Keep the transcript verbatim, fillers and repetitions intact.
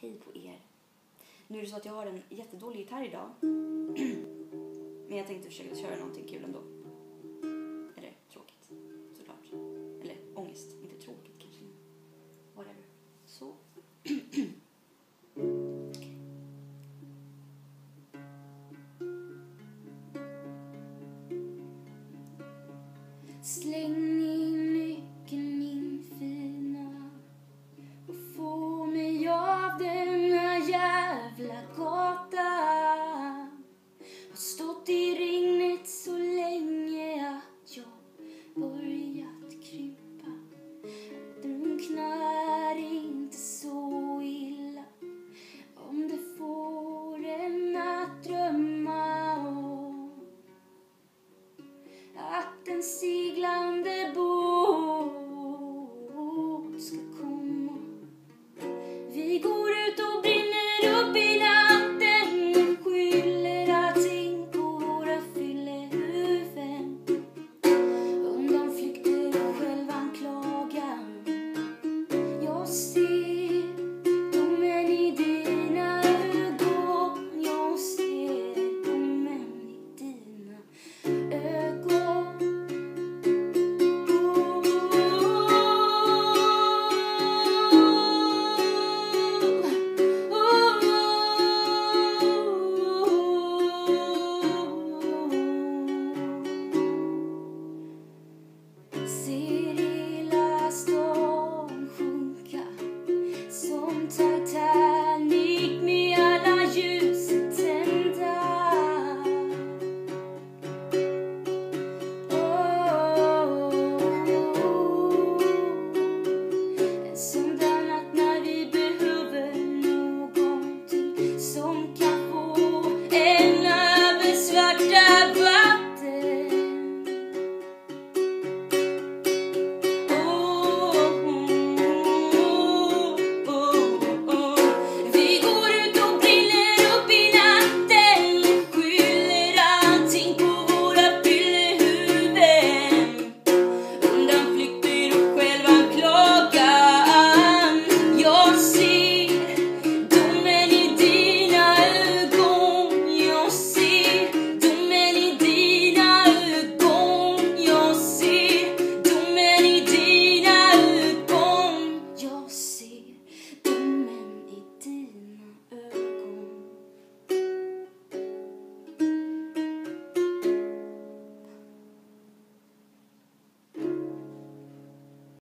Hej på er. Nu är det så att jag har en jättedålig gitarr idag. Men jag tänkte försöka köra någonting kul ändå. Eller tråkigt, såklart. Eller ångest, inte tråkigt kanske. Whatever. Så. Släng in nyckeln min fina och få mig av denna jävla gata. Har stått i regnet så länge att jag börjat krympa. Drunknar inte så illa om det får en att drömma om att en seglande båt ska komma. Vi går ut och brinner upp i natten och skyller allting på våra fyllehuvuden. Undanflykter och självanklagan. Jag ser domen i dina ögon. Jag ser domen i dina ögon. Ser hela stan sjunka som Titanic.